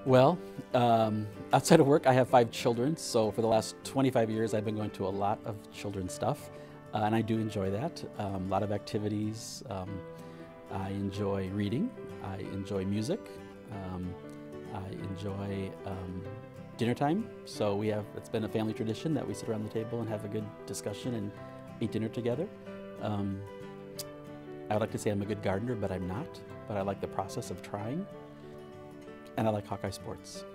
Well, outside of work, I have 5 children, so for the last 25 years, I've been going to a lot of children's stuff, and I do enjoy that. A lot of activities. I enjoy reading. I enjoy music. I enjoy dinner time. So it's been a family tradition that we sit around the table and have a good discussion and eat dinner together. I would like to say I'm a good gardener, but I'm not. But I like the process of trying. And I like Hawkeye sports.